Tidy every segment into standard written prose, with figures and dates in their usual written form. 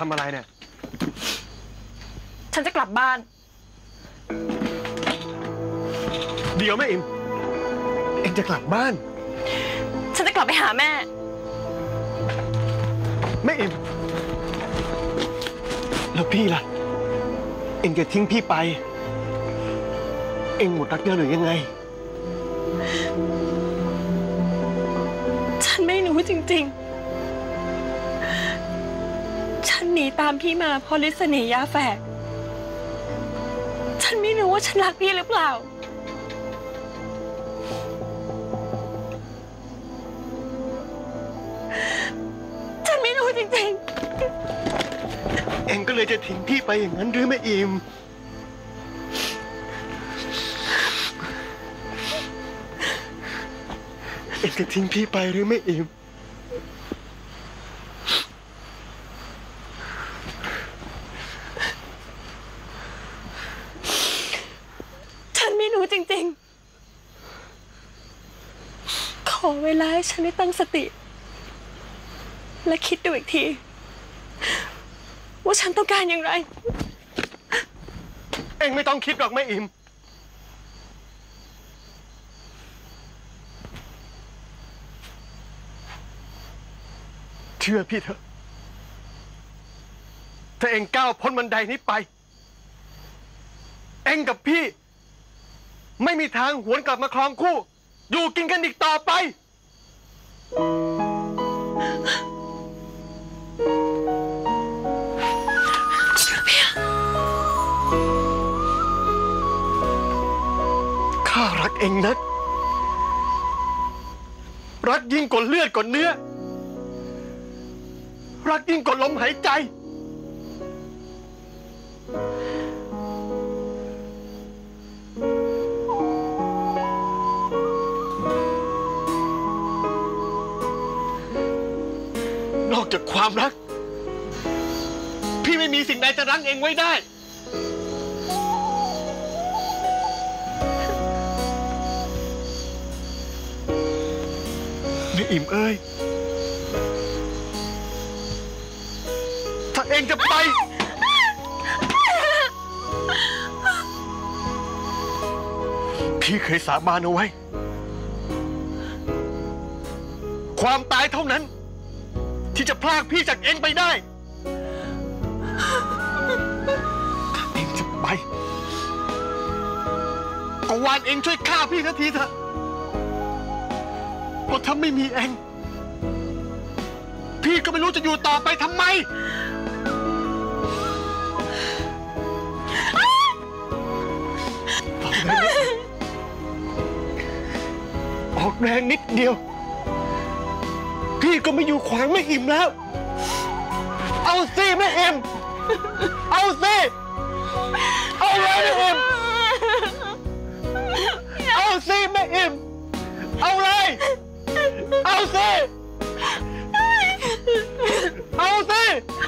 ทำอะไรเนี่ยฉันจะกลับบ้านเดี๋ยวแม่อิมเอ็งจะกลับบ้านฉันจะกลับไปหาแม่อิมแล้วพี่ล่ะเอ็งจะทิ้งพี่ไปเอ็งหมดรักแล้วหรือยังไงฉันไม่รู้จริงๆฉันหนีตามพี่มาเพราะลิษณียาแฝกฉันไม่รู้ว่าฉันรักพี่หรือเปล่าฉันไม่รู้จริงๆเอ็งก็เลยจะทิ้งพี่ไปอย่างนั้นหรือแม่อิมเอ็งจะทิ้งพี่ไปหรือแม่อิมฉันไม่รู้จริงๆขอเวลาให้ฉันได้ตั้งสติและคิดดูอีกทีว่าฉันต้องการอย่างไรเอ็งไม่ต้องคิดหรอกแม่อิมเชื่อพี่เถอะถ้าเอ็งก้าวพ้นบันไดนี้ไปเอ็งกับพี่ไม่มีทางหวนกลับมาครองคู่อยู่กินกันอีกต่อไปข้ารักเอ็งนักรักยิ่งกว่าเลือดกว่าเนื้อรักยิ่งกว่าลมหายใจนอกจากความรักพี่ไม่มีสิ่งใดจะรั้งเองไว้ได้แม่อิ่มเอ้ยถ้าเองจะไปพี่เคยสาบานเอาไว้ความตายเท่านั้นที่จะพรากพี่จากเองไปได้ถ้าเองจะไปก็วานเองช่วยฆ่าพี่สักทีเถอะเพราะถ้าไม่มีเองพี่ก็ไม่รู้จะอยู่ต่อไปทำไมออกแรงนิดเดียวพี่ก็ไม่อยู่ขวางไม่อิ่มแล้วเอาสิแม่เอ็มเอาสิเอาเลยแม่เอ็มเอาสิแม่เอ็มเอาเลยเอาสิเอาสิ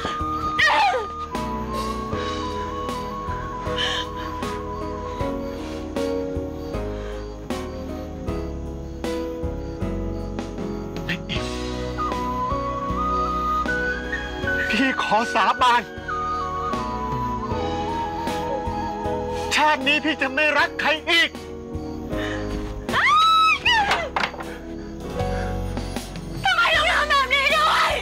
พี่ขอสาบานชาตินี้พี่จะไม่รักใครอีกทำไมต้องทำแบบนี้ด้วย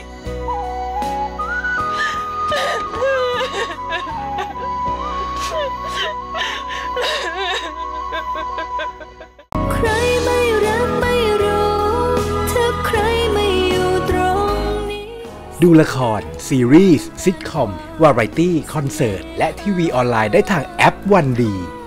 ใครไม่รักไม่รู้ถ้าใครไม่อยู่ตรงนี้ดูละครซีรีส์ซิทคอมวาไรตี้คอนเสิร์ตและทีวีออนไลน์ได้ทางแอปวันดี